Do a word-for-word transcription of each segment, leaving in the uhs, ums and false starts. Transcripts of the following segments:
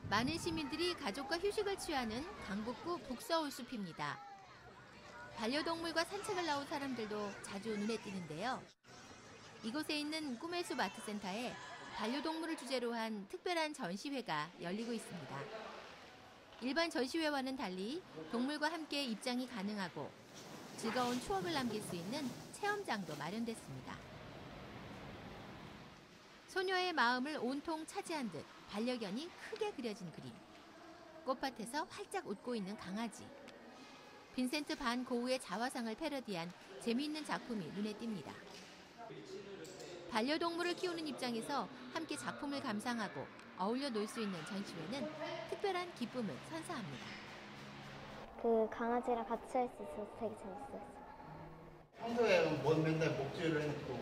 많은 시민들이 가족과 휴식을 취하는 강북구 북서울숲입니다. 반려동물과 산책을 나온 사람들도 자주 눈에 띄는데요. 이곳에 있는 꿈의 숲 아트센터에 반려동물을 주제로 한 특별한 전시회가 열리고 있습니다. 일반 전시회와는 달리 동물과 함께 입장이 가능하고 즐거운 추억을 남길 수 있는 체험장도 마련됐습니다. 소녀의 마음을 온통 차지한 듯 반려견이 크게 그려진 그림. 꽃밭에서 활짝 웃고 있는 강아지. 빈센트 반 고흐의 자화상을 패러디한 재미있는 작품이 눈에 띕니다. 반려동물을 키우는 입장에서 함께 작품을 감상하고 어울려 놀 수 있는 전시회는 특별한 기쁨을 선사합니다. 그 강아지랑 같이 할 수 있어서 되게 재밌었어요. 평소에 뭐 맨날 목줄을 해놓고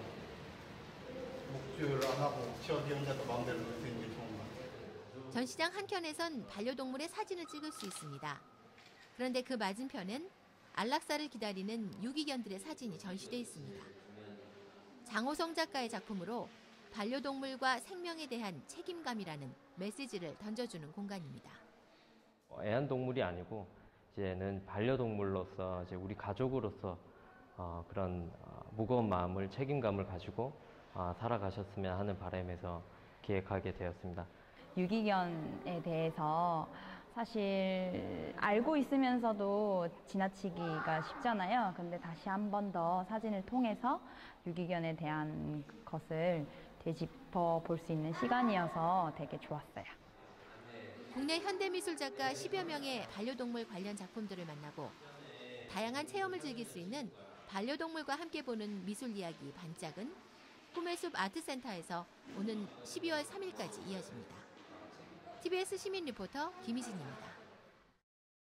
목줄을 안 하고 지어지 혼자서 마음대로 놀 수 있는 게 좋은 것 같아요. 전시장 한켠에선 반려동물의 사진을 찍을 수 있습니다. 그런데 그 맞은편엔 안락사를 기다리는 유기견들의 사진이 전시돼 있습니다. 장호성 작가의 작품으로 반려동물과 생명에 대한 책임감이라는 메시지를 던져주는 공간입니다. 애완동물이 아니고 이제는 반려동물로서 이제 우리 가족으로서 어, 그런 어, 무거운 마음을 책임감을 가지고 어, 살아가셨으면 하는 바람에서 기획하게 되었습니다. 유기견에 대해서 사실 알고 있으면서도 지나치기가 쉽잖아요. 근데 다시 한 번 더 사진을 통해서 유기견에 대한 것을 되짚어 볼 수 있는 시간이어서 되게 좋았어요. 국내 현대미술 작가 십여 명의 반려동물 관련 작품들을 만나고 다양한 체험을 즐길 수 있는 반려동물과 함께 보는 미술 이야기 반짝은 꿈의 숲 아트센터에서 오는 십이월 삼일까지 이어집니다. 티비에스 시민 리포터 김희진입니다.